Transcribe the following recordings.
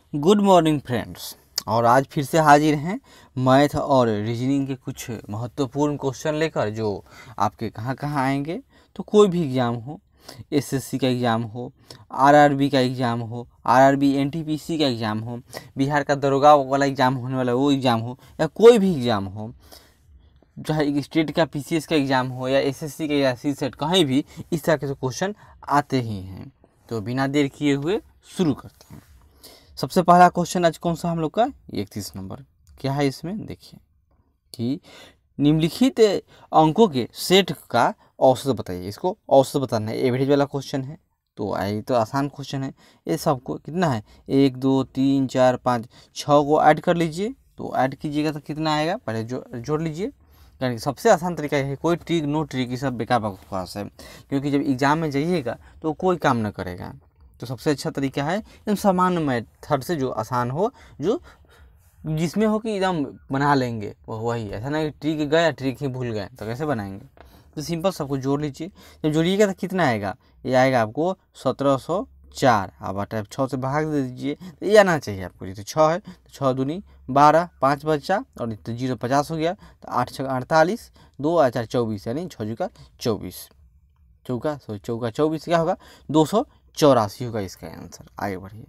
Good morning friends. और आज फिर से हाजिर हैं मैथ और रीजनिंग के कुछ महत्वपूर्ण क्वेश्चन लेकर, जो आपके कहाँ कहाँ आएंगे। तो कोई भी एग्ज़ाम हो, एसएससी का एग्ज़ाम हो, आरआरबी का एग्ज़ाम हो, आरआरबी एनटीपीसी का एग्ज़ाम हो, बिहार का दरोगा वाला एग्ज़ाम होने वाला वो एग्ज़ाम हो, या कोई भी एग्ज़ाम हो, चाहे स्टेट का पीसीएस का एग्ज़ाम हो या एसएससी का या सीसेट, कहीं भी इस तरह के क्वेश्चन आते ही हैं। तो बिना देर किए हुए शुरू करते हैं। सबसे पहला क्वेश्चन आज कौन सा हम लोग का 31 नंबर क्या है। इसमें देखिए कि निम्नलिखित अंकों के सेट का औसत बताइए। इसको औसत बताना है, एवरेज वाला क्वेश्चन है। तो आई तो आसान क्वेश्चन है। ये सबको कितना है, 1 2 3 4 5 6 को ऐड कर लीजिए। तो ऐड कीजिएगा तो कितना आएगा, पहले जोड़ लीजिए। यानी सबसे आसान तरीका है, कोई ट्रिक नो ट्रिक, ये सब बेकार बकवास है, क्योंकि जब एग्जाम में जाइएगा तो कोई काम न करेगा। तो सबसे अच्छा तरीका है एकदम सामान्य मेथड से, जो आसान हो, जो जिसमें हो कि एकदम बना लेंगे वही। ऐसा ना कि ट्रिक गए ट्रिक ही भूल गए तो कैसे बनाएंगे। तो सिंपल सबको जोड़ लीजिए। जब जोड़िएगा तो कितना आएगा, ये आएगा आपको 1704। अब बटा 6 से भाग दे दीजिए तो ये आना चाहिए आपको। जैसे 6 है तो 6 दूनी 12, 5 बचा और 0 50 हो गया। तो 8 6 48, 2 और 4 24, यानी 6 जुका 24, चौका 24 क्या होगा, 284 होगा इसका आंसर। आगे बढ़िए।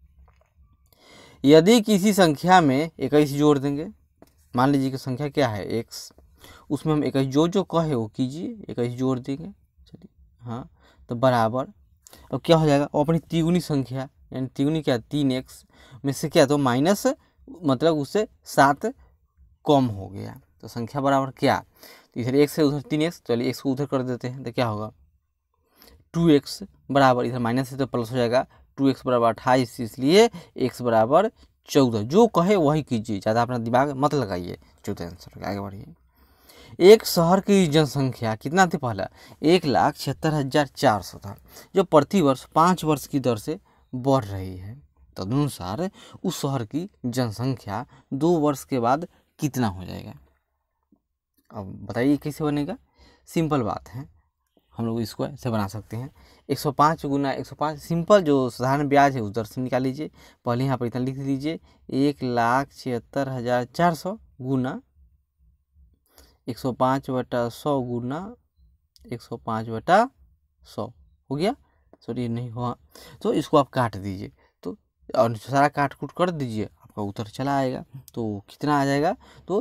यदि किसी संख्या में 21 जोड़ देंगे, मान लीजिए कि संख्या क्या है x, उसमें हम 21 जो कहे वो कीजिए, 21 जोड़ देंगे। चलिए हाँ, तो बराबर अब क्या हो जाएगा, वो अपनी तिगुनी संख्या, यानी तिगुनी क्या 3x में से क्या, तो माइनस, मतलब उससे 7 कम हो गया। तो संख्या बराबर क्या, तो इधर x है उधर 3x, चलिए x को उधर कर देते हैं तो क्या होगा 2x बराबर, इधर माइनस है तो प्लस हो जाएगा 2x बराबर 28, इसलिए x बराबर 14। जो कहे वही कीजिए, ज़्यादा अपना दिमाग मत लगाइए। 14 आंसर। आगे बढ़िए। एक शहर की जनसंख्या कितना थी, पहला 1,76,400 था, जो प्रतिवर्ष 5 वर्ष की दर से बढ़ रही है। तदनुसार उस शहर की जनसंख्या 2 वर्ष के बाद कितना हो जाएगा। अब बताइए कैसे बनेगा। सिंपल बात है, हम लोग इसको ऐसे बना सकते हैं। 105 गुना 105, सिंपल जो साधारण ब्याज है उधर से निकाल लीजिए। पहले यहाँ पर इतना लिख दीजिए, 1,76,400 गुना 105/100 गुना 105/100 हो गया। सॉरी नहीं हुआ, तो इसको आप काट दीजिए। तो और सारा काट कूट कर दीजिए, आपका उत्तर चला आएगा। तो कितना आ जाएगा, तो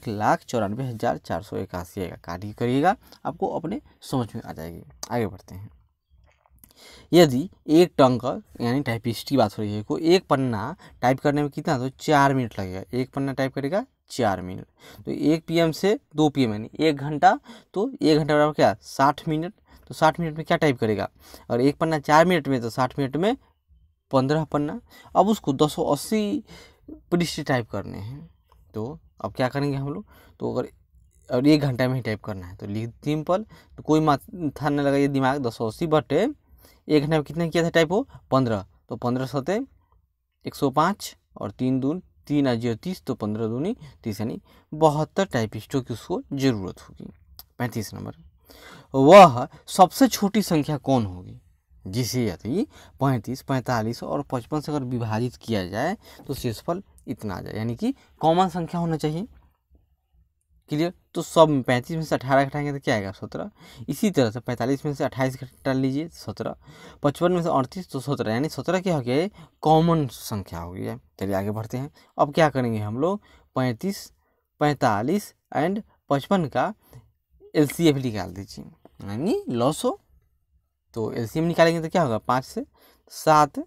1,94,481 आएगा। काट ही करिएगा, आपको अपने समझ में आ जाएगी। आगे बढ़ते हैं। यदि एक टंक, यानी टाइपिस्ट की बात हो रही है, को एक पन्ना टाइप करने में कितना, तो 4 मिनट लगेगा। एक पन्ना टाइप करेगा 4 मिनट। तो 1 PM से 2 PM यानी 1 घंटा। तो 1 घंटा बराबर क्या 60 मिनट। तो 60 मिनट में क्या टाइप करेगा, और एक पन्ना 4 मिनट में, तो 60 मिनट में 15 पन्ना। अब उसको 280 पृष्ठ टाइप करने हैं। तो अब क्या करेंगे हम लोग, तो अगर और 1 घंटा में ही टाइप करना है तो लिख सिंपल, तो कोई माथा न लगाइए दिमाग। 280 बटे 1 घंटे में कितना किया था टाइप हो 15, तो 15 सते 105 और 3 दून 3 और 0 30, तो 15 दूनी 30, यानी 72 टाइपिस्टों की उसको ज़रूरत होगी। 35 नंबर, वह सबसे छोटी संख्या कौन होगी जिसे यदि 35, 45 और 55 से अगर विभाजित किया जाए तो शेषफल इतना आ जाए, यानी कि कॉमन संख्या होना चाहिए। क्लियर। तो सब 35 में से 18 घटाएंगे तो क्या आएगा 17। इसी तरह से 45 में से 28 घटा लीजिए 17, 55 में से 38 तो 17, यानी 17 क्या हो गया, कॉमन संख्या हो गया। चलिए आगे बढ़ते हैं। अब क्या करेंगे हम लोग, 35, 45 एंड 55 का LCM निकाल दीजिए, यानी लॉस हो। तो LCM निकालेंगे तो क्या होगा, 5 से 7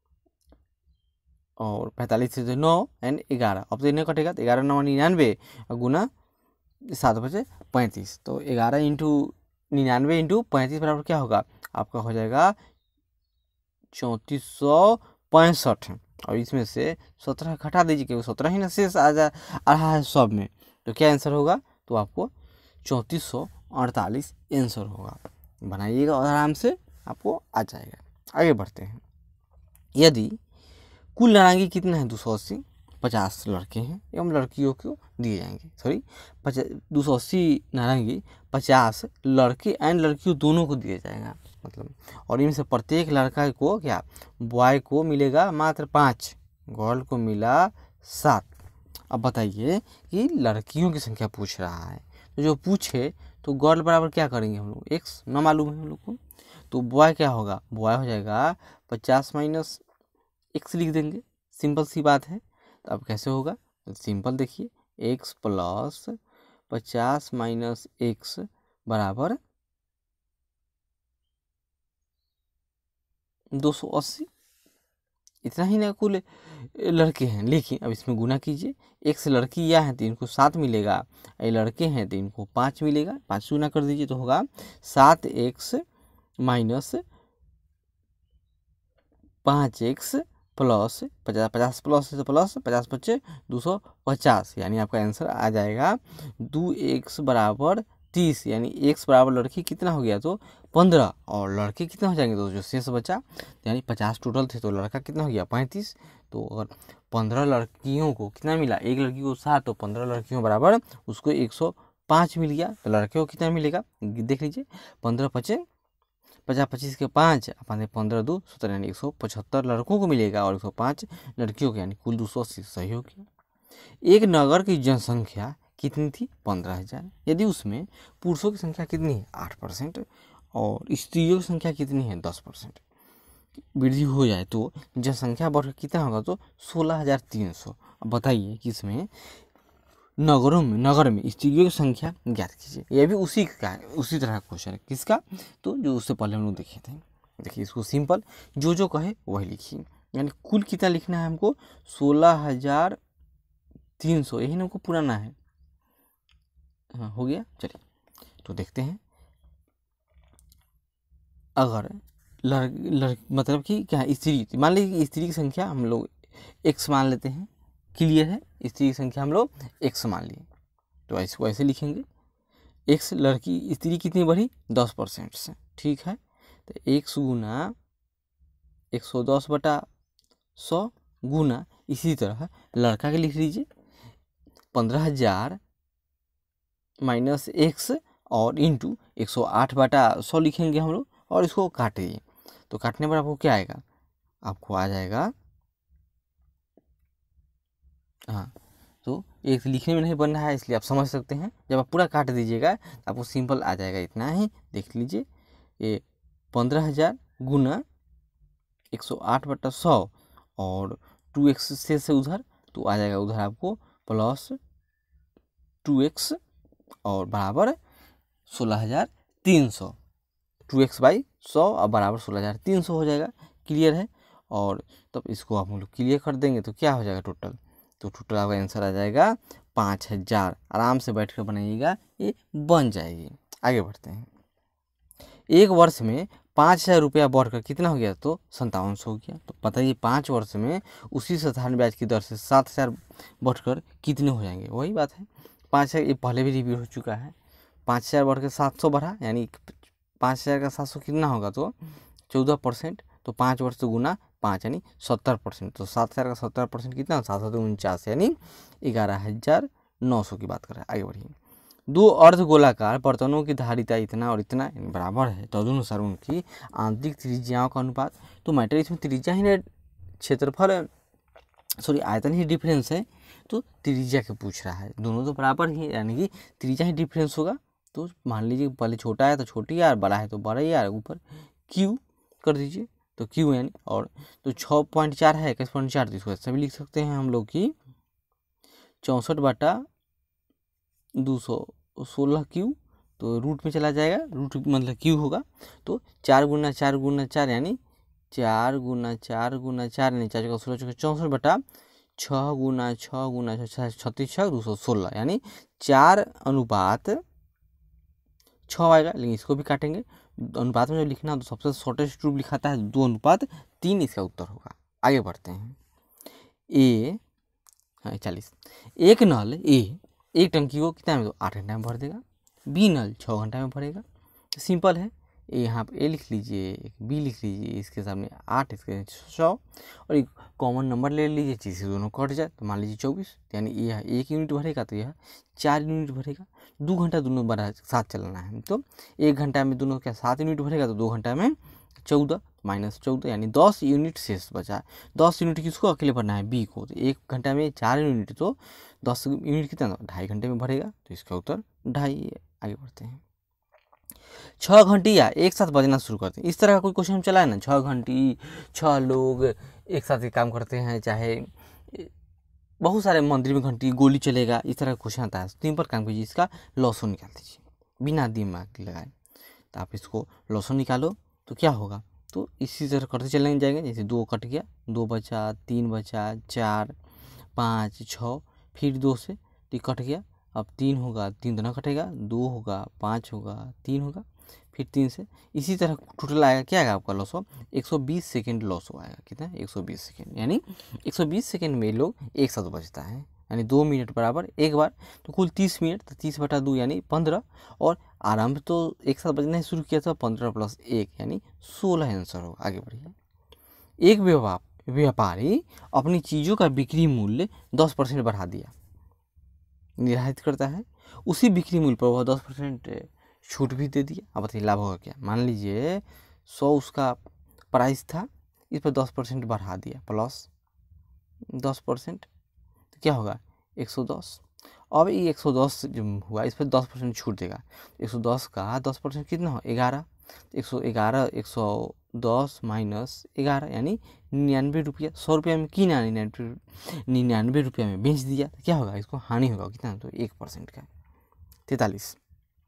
और 45 से 9 एंड 11। अब तो इन्हें कटेगा तो 11 9 99 और गुना 7 बचे 35। तो 11 इंटू 99 इंटू 35 बराबर क्या होगा, आपका हो जाएगा 3465। और इसमें से 17 घटा दीजिए, क्योंकि 17 ही ना शेष आ रहा है सब में। तो क्या आंसर होगा, तो आपको 3448 आंसर होगा। बनाइएगा और आराम से आपको आ जाएगा। आगे बढ़ते हैं। यदि कुल नारंगी कितना है 280, 50 लड़के हैं एवं लड़कियों को दिए जाएंगे। सॉरी 280 नारंगी 50 लड़के एंड लड़कियों दोनों को दिया जाएगा, मतलब। और इनमें से प्रत्येक लड़का को क्या, बॉय को मिलेगा मात्र 5 गर्ल को मिला 7। अब बताइए कि लड़कियों की संख्या पूछ रहा है, तो जो पूछे तो गर्ल बराबर क्या करेंगे हम लोग, x ना मालूम है हम लोग को, तो बॉय क्या होगा, बॉय हो जाएगा 50 माइनस x लिख देंगे, सिंपल सी बात है। तो अब कैसे होगा, तो सिंपल देखिए, x प्लस 50 माइनस x बराबर 280। इतना ही ना कुल लड़के हैं, लेकिन अब इसमें गुना कीजिए, x लड़की या हैं तो इनको 7 मिलेगा, ये लड़के हैं तो इनको 5 मिलेगा, 5 गुना कर दीजिए तो होगा 7x minus 5x plus 50, 50 plus है तो प्लस 50 बच्चे 250, यानी आपका आंसर आ जाएगा 2x बराबर 30, यानी x बराबर लड़की कितना हो गया, तो 15, और लड़के कितना हो जाएंगे, तो जो शेष बचा, यानी 50 टोटल थे तो लड़का कितना हो गया 35। तो अगर 15 लड़कियों को कितना मिला, एक लड़की को 7, तो 15 लड़कियों बराबर उसको 105 मिल गया, तो लड़के को कितना मिलेगा, देख लीजिए, 15 पचे 50, 25 के 5, 15 2 17, यानी 175 लड़कों को मिलेगा और 105 लड़कियों को, यानी कुल 280। सही हो गया। एक नगर की जनसंख्या कितनी थी, 15,000, यदि उसमें पुरुषों की संख्या कितनी है, 8%, और स्त्रियों की संख्या कितनी है, 10% वृद्धि हो जाए तो जनसंख्या बढ़कर कितना होगा, तो 16,300। अब बताइए कि इसमें नगर में स्त्रियों की संख्या ज्ञात कीजिए। यह भी उसी का है, उसी तरह का क्वेश्चन है, किसका, तो जो उससे पहले हम लोग देखे थे। देखिए इसको सिंपल जो कहे वही लिखिए, यानी कुल कितना लिखना है हमको, 16,300, यही ना हमको पुराना है। हाँ हो गया। चलिए तो देखते हैं, अगर मतलब कि क्या स्त्री, मान लीजिए कि स्त्री की संख्या हम लोग x मान लेते हैं, क्लियर है, स्त्री की संख्या हम लोग x मान लिए, तो इसको ऐसे लिखेंगे, x लड़की स्त्री कितनी बढ़ी, 10% से, ठीक है, तो x गुना 110/100 गुना, इसी तरह लड़का के लिख लीजिए 15,000 माइनस x और इंटू 108/100 लिखेंगे हम लोग, और इसको काटिए, तो काटने पर आपको क्या आएगा, आपको आ जाएगा, हाँ, तो एक लिखने में नहीं बनना है इसलिए आप समझ सकते हैं, जब आप पूरा काट दीजिएगा तो आपको सिंपल आ जाएगा, इतना ही देख लीजिए, ये 15,000 गुना 108/100 और 2x से उधर, तो आ जाएगा उधर आपको प्लस 2x और बराबर 16,300, 2x/100 और बराबर 16,300 हो जाएगा, क्लियर है। और तब इसको आप लोग क्लियर कर देंगे तो क्या हो जाएगा टोटल, तो टोटल आपका आंसर आ जाएगा 5,000। आराम से बैठ कर बनाइएगा, ये बन जाएगी। आगे बढ़ते हैं, एक वर्ष में 5,000 रुपया बढ़कर कितना हो गया, तो 5700 हो गया। तो पता है 5 वर्ष में उसी साधारण ब्याज की दर से 7,000 बढ़कर कितने हो जाएंगे, वही बात है, 5,000 ये पहले भी रिव्यू हो चुका है, 5,000 बढ़कर 700 बढ़ा, यानी 5,000 का 700 कितना होगा, तो 14%, तो 5 वर्ष तो गुना 5 यानी 70%, तो 7,000 का 70% कितना, 749, यानी 11,900 की बात कर रहे हैं। आगे बढ़िए, दो अर्धगोलाकार बर्तनों की धारिता इतना और इतना बराबर है, तदनुसार उनकी आंतरिक त्रिज्याओं का अनुपात, तो मैटर इसमें त्रिज्या ही नहीं, क्षेत्रफल सॉरी आयतन ही डिफरेंस है, तो त्रिज्या के पूछ रहा है, दोनों तो बराबर ही, यानी कि त्रिज्या ही डिफरेंस होगा। तो मान लीजिए पहले छोटा है तो छोटी यार, बड़ा है तो बड़ा यार, ऊपर क्यू कर दीजिए, तो क्यू यानी, और तो 6.4 है 21.4, तो इसको ऐसे भी लिख सकते हैं हम लोग कि 64/216 क्यू, तो रूट में चला जाएगा, रूट मतलब क्यू होगा, तो 4 गुना 4 गुना 4 यानी 4 गुना 4 गुना 4 यानी 4 का 16 64/6 गुना 6 गुना 6 36 216, यानी 4:6 आएगा, लेकिन इसको भी काटेंगे, अनुपात में जब लिखना हो तो सबसे शॉर्टेस्ट रूप लिखाता है 2:3, इसका उत्तर होगा। आगे बढ़ते हैं, ए 40, एक नल ए एक टंकी को कितना में, तो 8 घंटा में भर देगा, बी नल 6 घंटा में भरेगा, सिंपल है, यहाँ पे ए लिख लीजिए, बी लिख लीजिए, इसके सामने 8, इसके 100, और एक कॉमन नंबर ले लीजिए, जिससे दोनों कट जाए, तो मान लीजिए 24, यानी यह 1 यूनिट भरेगा तो यह 4 यूनिट भरेगा, 2 घंटा दोनों बड़ा साथ चलना है, तो 1 घंटा में दोनों क्या 7 यूनिट भरेगा, तो 2 घंटा में 14, -14 यानी 10 यूनिट शेष बचा। 10 यूनिट किसको अकेले भरना है, बी को। तो 1 घंटा में 4 यूनिट, तो 10 यूनिट कितना, 2.5 घंटे में भरेगा। तो इसका उत्तर 2.5। आगे बढ़ते हैं। 6 घंटियाँ एक साथ बजना शुरू करते हैं। इस तरह का कोई क्वेश्चन चला है ना, 6 घंटी, 6 लोग एक साथ काम करते हैं, चाहे बहुत सारे मंदिर में घंटी गोली चलेगा, इस तरह का क्वेश्चन आता है। सिंपल काम कीजिए, इसका लॉसो निकाल दीजिए बिना दिमाग लगाए। तो आप इसको लॉसो निकालो तो क्या होगा, तो इसी तरह करते चले जाएंगे। जैसे 2 कट गया, 2 बचा, 3 बचा, 4, 5, 6, फिर 2 से तो कट गया। अब 3 होगा, 3 दोनों कटेगा, 2 होगा, 5 होगा, 3 होगा, फिर 3 से इसी तरह टोटल आएगा। क्या आएगा आपका लॉसो, 120 सेकेंड लॉसो आएगा। कितना, 120 सेकेंड, यानी 120 सेकेंड में लोग एक साथ बचता है, यानी 2 मिनट बराबर एक बार। तो कुल 30 मिनट, तो 30/2 यानी 15। और आरंभ तो एक साथ बजना शुरू किया था, 15 + 1 यानी 16 आंसर होगा। आगे बढ़िए। एक व्यापारी अपनी चीज़ों का बिक्री मूल्य 10% बढ़ा दिया, निर्धारित करता है। उसी बिक्री मूल्य पर वह 10% छूट भी दे दिया। अब बताइए लाभ होगा क्या। मान लीजिए 100 उसका प्राइस था, इस पर 10% बढ़ा दिया, प्लस 10%, तो क्या होगा 110। अब ये 110 जो हुआ, इस पर 10% छूट देगा। 110 का 10% कितना हो, 11। 111, 110 - 11 यानी 99 रुपया। 100 रुपया में की ना 99 रुपया में बेच दिया, तो क्या होगा, इसको हानि होगा कितना, तो 1% का। 43।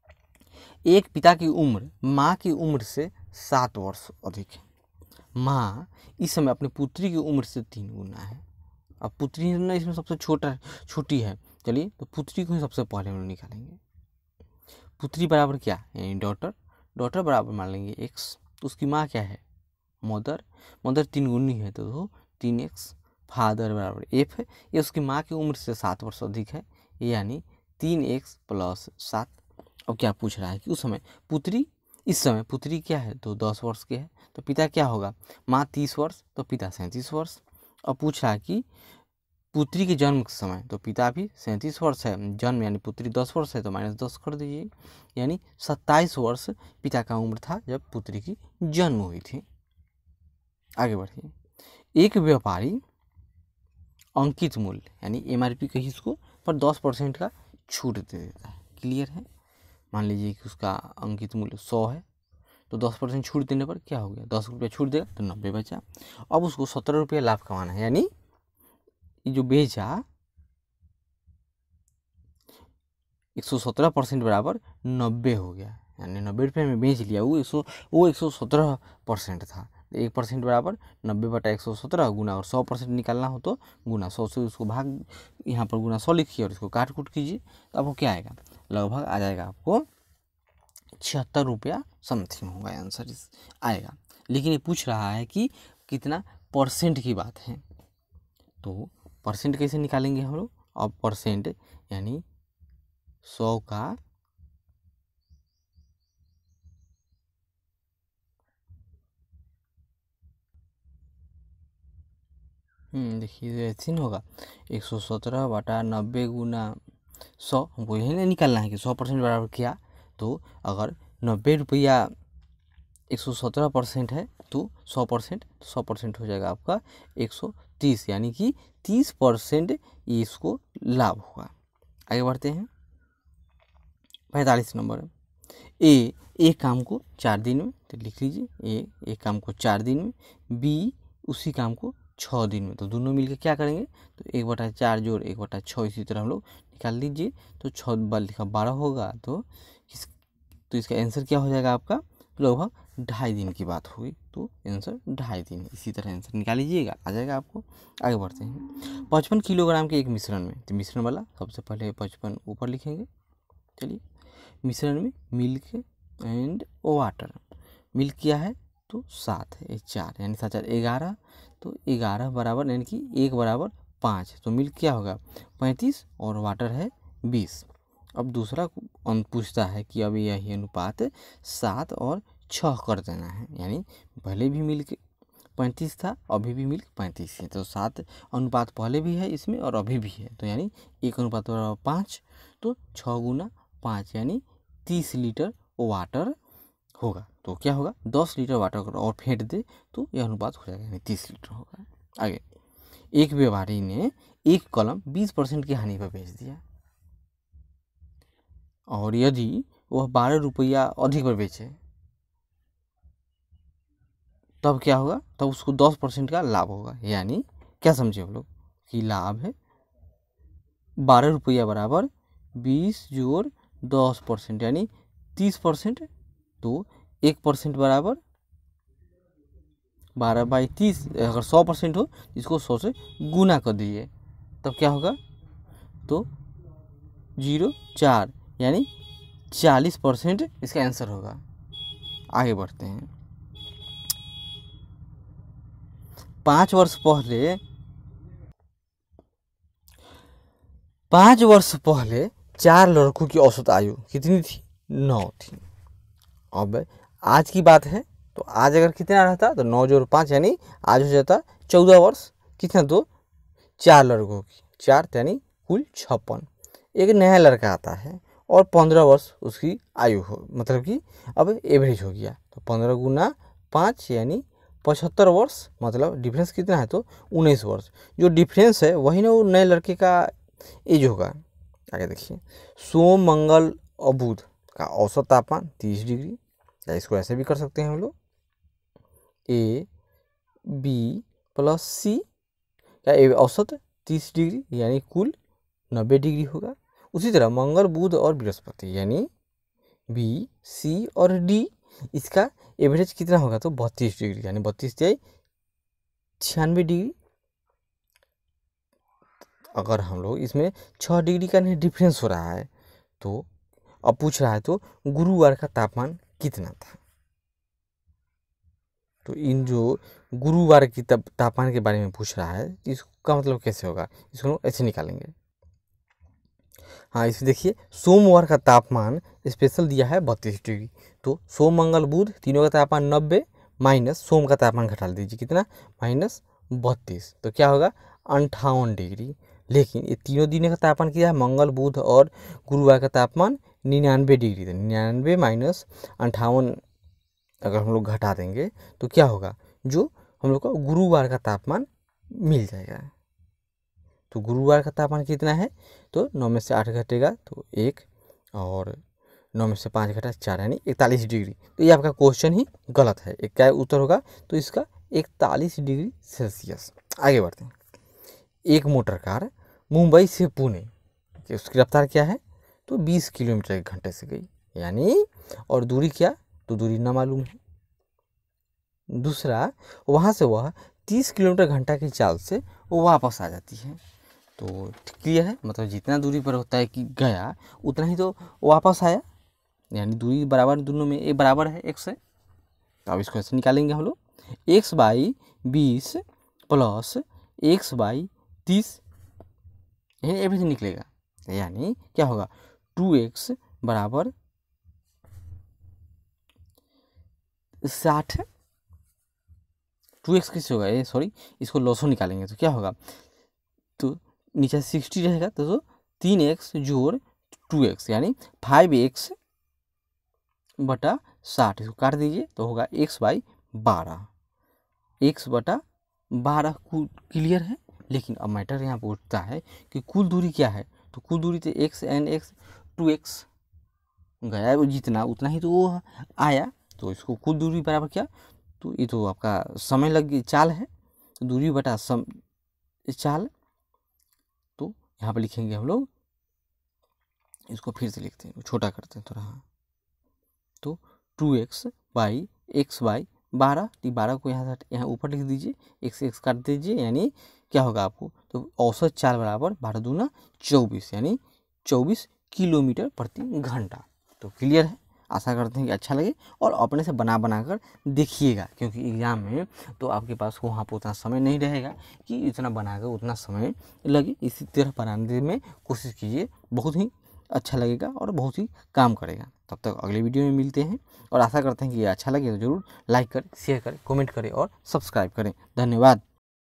एक पिता की उम्र माँ की उम्र से 7 वर्ष अधिक है। माँ इस समय अपनी पुत्री की उम्र से 3 गुना है। अब पुत्री ना इसमें सबसे छोटी है। चलिए, तो पुत्री को ही सबसे पहले हम लोग निकालेंगे। पुत्री बराबर क्या, यानी डॉटर बराबर मान लेंगे x। तो उसकी माँ क्या है, मदर 3 गुनी है, तो 3x। फादर बराबर f है, ये उसकी माँ की उम्र से 7 वर्ष अधिक है, यानी 3x + 7। अब क्या पूछ रहा है कि उस समय इस समय पुत्री क्या है, तो 10 वर्ष के है। तो पिता क्या होगा, माँ 30 वर्ष, तो पिता 37 वर्ष। अब पूछ रहा है कि पुत्री के जन्म के समय, तो पिता भी 37 वर्ष है, जन्म यानी पुत्री 10 वर्ष है, तो -10 कर दीजिए, यानी 27 वर्ष पिता का उम्र था जब पुत्री की जन्म हुई थी। आगे बढ़िए। एक व्यापारी अंकित मूल्य यानी MRP कही इसको, पर 10% का छूट दे देता है। क्लियर है। मान लीजिए कि उसका अंकित मूल्य 100 है, तो 10% छूट देने पर क्या हो गया, 10 रुपया छूट देगा, तो 90 बचा। अब उसको 17 रुपया लाभ कमाना है, यानी ये जो बेचा 117% बराबर 90 हो गया, यानी 90 रुपये में बेच लिया। वो 117% था। 1% बराबर 90/117 गुना, और 100% निकालना हो तो गुना 100 से उसको भाग, यहाँ पर गुना 100 लिखिए और इसको काट कूट कीजिए, तो आपको क्या आएगा, लगभग आ जाएगा आपको 76 रुपया समथिंग होगा आंसर आएगा। लेकिन ये पूछ रहा है कि कितना परसेंट की बात है, तो परसेंट कैसे निकालेंगे हम लोग। अब परसेंट यानी 100 का देखिए ऐसे नहीं होगा, 117/90 गुना 100, हमको यही नहीं निकालना है कि 100% बराबर क्या। तो अगर 90 रुपया 117% है, तो 100% हो जाएगा आपका 130, यानी कि 30% इसको लाभ होगा। आगे बढ़ते हैं। 45 नंबर। एक काम को 4 दिन में, तो लिख लीजिए एक काम को 4 दिन में, बी उसी काम को 6 दिन में। तो दोनों मिलकर क्या करेंगे, तो 1/4 जोड़ 1/6, इसी तरह हम लोग निकाल लीजिए। तो 6 बार लिखा 12 होगा, तो इसका आंसर क्या हो जाएगा आपका, लगभग 2.5 दिन की बात होगी। तो आंसर 2.5 दिन है। इसी तरह आंसर निकाल लीजिएगा, आ जाएगा आपको। आगे बढ़ते हैं। 55 किलोग्राम के एक मिश्रण में, तो मिश्रण वाला सबसे पहले 55 ऊपर लिखेंगे। चलिए, मिश्रण में मिल्क एंड वाटर। मिल्क क्या है, तो 7 है, 4 यानी 7 11, तो 11 बराबर यानी कि 1 बराबर 5, तो मिल्क क्या होगा 35 और वाटर है 20। अब दूसरा पूछता है कि अब यही अनुपात 7 और 6 कर देना है, यानी पहले भी मिल्क 35 था, अभी भी मिल्क 35 है, तो 7 अनुपात पहले भी है इसमें और अभी भी है, तो यानी 1 अनुपात बराबर 5, तो 6 गुना 5 यानी 30 लीटर वाटर होगा तो क्या होगा, 10 लीटर वाटर अगर और फेंट दे तो यह अनुपात हो जाएगा, यानी 30 लीटर होगा। आगे, एक व्यापारी ने एक कलम 20% की हानि पर बेच दिया, और यदि वह 12 रुपया अधिक पर बेचे तब क्या होगा, तब उसको 10% का लाभ होगा। यानी क्या समझे हम लोग कि लाभ है 12 रुपया बराबर 20 जोड़ 10%, यानी 30%। तो 1% बराबर 12/30, अगर 100% हो इसको 100 से गुना कर दीजिए तब क्या होगा, तो 0.4 यानी 40% इसका आंसर होगा। आगे बढ़ते हैं। 5 वर्ष पहले 4 लड़कों की औसत आयु कितनी थी, 9 थी। अब आज की बात है तो आज अगर कितना रहता तो 9 जोड़ 5 यानी आज हो जाता 14 वर्ष। कितना, तो 4 लड़कों की 4 यानी कुल 56। एक नया लड़का आता है और 15 वर्ष उसकी आयु हो, मतलब कि अब एवरेज हो गया, तो 15 गुना 5 यानी 75 वर्ष, मतलब डिफरेंस कितना है, तो 19 वर्ष। जो डिफरेंस है वही ना वो नए लड़के का एज होगा। आगे देखिए, सोम मंगल और बुध का औसत तापमान 30 डिग्री, या इसको ऐसे भी कर सकते हैं हम लोग, AB + C का औसत 30 डिग्री यानी कुल 90 डिग्री होगा। उसी तरह मंगल बुध और बृहस्पति यानी B, C और D, इसका एवरेज कितना होगा, तो 32 डिग्री यानी 32 × 96 डिग्री। अगर हम लोग इसमें 6 डिग्री का नहीं डिफरेंस हो रहा है तो अब पूछ रहा है तो गुरुवार का तापमान कितना था, तो इन जो गुरुवार की तापमान के बारे में पूछ रहा है इसका मतलब कैसे होगा, इसको ऐसे निकालेंगे। हाँ, इसे देखिए, सोमवार का तापमान स्पेशल दिया है 32 डिग्री, तो सोम मंगल बुध तीनों का तापमान 90 माइनस सोम का तापमान घटा दीजिए, कितना, -32, तो क्या होगा 58 डिग्री। लेकिन ये तीनों दिनों का तापमान क्या है, मंगल बुध और गुरुवार का तापमान 99 डिग्री, तो 99 माइनस 58 अगर हम लोग घटा देंगे तो क्या होगा, जो हम लोग को गुरुवार का तापमान मिल जाएगा। तो गुरुवार का तापमान कितना है, तो 9 में से 8 घटेगा तो 1, और 9 में से 5 घटा 4 यानी 41 डिग्री। तो ये आपका क्वेश्चन ही गलत है, एक क्या उत्तर होगा, तो इसका 41 डिग्री सेल्सियस। आगे बढ़ते हैं। एक मोटर कार मुंबई से पुणे, उसकी रफ्तार क्या है, तो 20 किलोमीटर घंटे से गई, यानी और दूरी क्या, तो दूरी ना मालूम है। दूसरा, वहाँ से वह 30 किलोमीटर घंटा की चाल से वो वापस आ जाती है, तो क्लियर है, मतलब जितना दूरी पर होता है कि गया उतना ही तो वापस आया, यानी दूरी बराबर, दोनों में एक बराबर है x से। तो अब इसको ऐसे निकालेंगे हम लोग, x/20 + x/30, यही एवरेज निकलेगा, यानी क्या होगा 2x = 60। 2x किससे होगा, ये सॉरी इसको लॉसो निकालेंगे तो क्या होगा, तो नीचे 60 रहेगा तो 3x जोड़ 2x यानी 5x बटा 60, इसको काट दीजिए तो होगा x/12, x/12 क्लियर है। लेकिन अब मैटर यहाँ पूछता है कि कुल दूरी क्या है, तो कुल दूरी तो x n x 2x गया वो जितना उतना ही तो वो आया, तो इसको कुल दूरी बराबर क्या, तो ये तो आपका समय लग चाल है, तो दूरी बटा चाल, तो यहाँ पर लिखेंगे हम लोग, इसको फिर से लिखते हैं, छोटा करते हैं थोड़ा, हाँ, तो 2x/x/12, 12 को यहाँ ऊपर लिख दीजिए, x काट दीजिए, यानी क्या होगा आपको, तो औसत चाल बराबर 12 दूना 24 यानी 24 किलोमीटर प्रति घंटा। तो क्लियर है, आशा करते हैं कि अच्छा लगे और अपने से बना कर देखिएगा, क्योंकि एग्ज़ाम में तो आपके पास वहाँ पर उतना समय नहीं रहेगा कि इतना बनाकर उतना समय लगे। इसी तरह बनाने में कोशिश कीजिए, बहुत ही अच्छा लगेगा और बहुत ही काम करेगा। तब तक अगले वीडियो में मिलते हैं, और आशा करते हैं कि ये अच्छा लगे तो ज़रूर लाइक करें, शेयर करें, कमेंट करें और सब्सक्राइब करें। धन्यवाद।